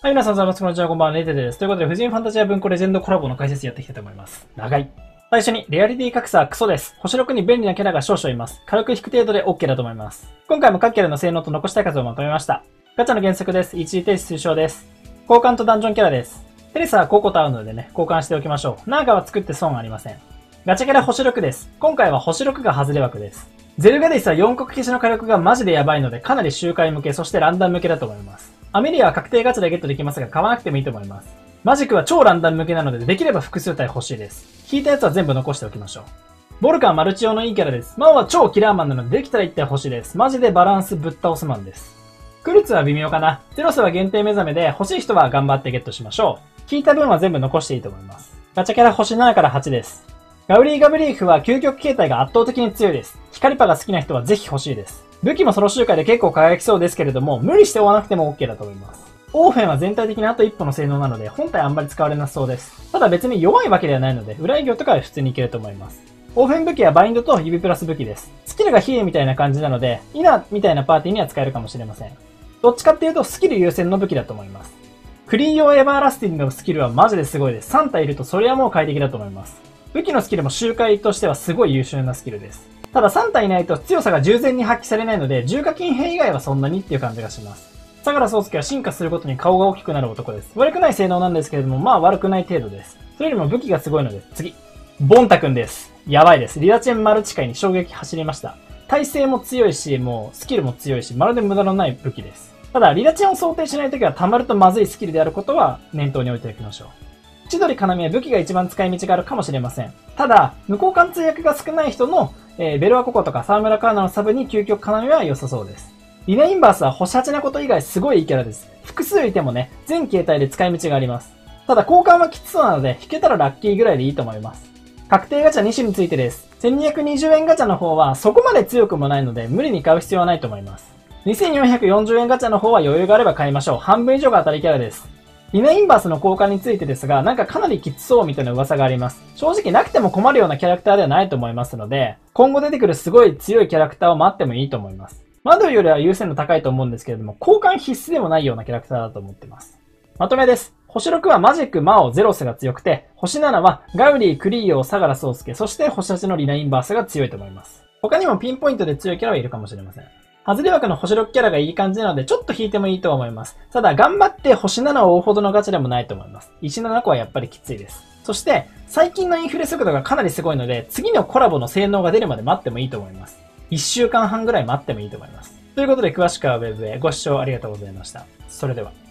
はい、皆さん、おはようございます。こんにちは、こんばんは、ネテです。ということで、婦人ファンタジア文庫レジェンドコラボの解説やっていきたいと思います。長い。最初に、レアリティ格差はクソです。星6に便利なキャラが少々います。軽く引く程度で OK だと思います。今回も各キャラの性能と残したい数をまとめました。ガチャの原則です。一時停止推奨です。交換とダンジョンキャラです。テレサはココと合うのでね、交換しておきましょう。ナーガは作って損ありません。ガチャキャラ星6です。今回は星6が外れ枠です。ゼルガディスは4国消しの火力がマジでやばいので、かなり周回向け、そしてランダム向けだと思います。アメリアは確定ガチャでゲットできますが、買わなくてもいいと思います。マジックは超ランダム向けなので、できれば複数体欲しいです。引いたやつは全部残しておきましょう。ボルカンマルチ用のいいキャラです。マオは超キラーマンなので、できたら1体欲しいです。マジでバランスぶっ倒すマンです。クルツは微妙かな。ゼロスは限定目覚めで、欲しい人は頑張ってゲットしましょう。引いた分は全部残していいと思います。ガチャキャラ星7から8です。ガブリーフは究極形態が圧倒的に強いです。光パが好きな人はぜひ欲しいです。武器もソロ周回で結構輝きそうですけれども、無理して追わなくても OK だと思います。オーフェンは全体的にあと一歩の性能なので、本体あんまり使われなそうです。ただ別に弱いわけではないので、裏営業とかは普通にいけると思います。オーフェン武器はバインドと指プラス武器です。スキルがヒエみたいな感じなので、イナみたいなパーティーには使えるかもしれません。どっちかっていうとスキル優先の武器だと思います。クリー用エバーラスティングのスキルはマジですごいです。3体いるとそれはもう快適だと思います。武器のスキルも周回としてはすごい優秀なスキルです。ただ3体いないと強さが従前に発揮されないので、重火金兵以外はそんなにっていう感じがします。相良宗介は進化するごとに顔が大きくなる男です。悪くない性能なんですけれども、まあ悪くない程度です。それよりも武器がすごいので、次。ボンタ君です。やばいです。リダチェンマルチ界に衝撃走りました。耐性も強いし、もうスキルも強いし、まるで無駄のない武器です。ただ、リダチェンを想定しないときは溜まるとまずいスキルであることは念頭に置いておきましょう。千鳥要は武器が一番使い道があるかもしれません。ただ、無効貫通役が少ない人の、ベルアココとか沢村カーナのサブに究極要は良さそうです。リナインバースは星8なこと以外すごいいいキャラです。複数いてもね、全形態で使い道があります。ただ交換はきつそうなので、引けたらラッキーぐらいでいいと思います。確定ガチャ2種についてです。1220円ガチャの方はそこまで強くもないので、無理に買う必要はないと思います。2440円ガチャの方は余裕があれば買いましょう。半分以上が当たりキャラです。リナインバースの交換についてですが、なんかかなりきつそうみたいな噂があります。正直なくても困るようなキャラクターではないと思いますので、今後出てくるすごい強いキャラクターを待ってもいいと思います。マドよりは優先度高いと思うんですけれども、交換必須でもないようなキャラクターだと思ってます。まとめです。星6はマジック、マオ、ゼロスが強くて、星7はガウリー、クリーオ、相良宗介、そして星8のリナインバースが強いと思います。他にもピンポイントで強いキャラはいるかもしれません。外れ枠の星6キャラがいい感じなので、ちょっと引いてもいいと思います。ただ、頑張って星7を追うほどのガチャでもないと思います。石7個はやっぱりきついです。そして、最近のインフレ速度がかなりすごいので、次のコラボの性能が出るまで待ってもいいと思います。1週間半ぐらい待ってもいいと思います。ということで、詳しくはウェブへご視聴ありがとうございました。それでは。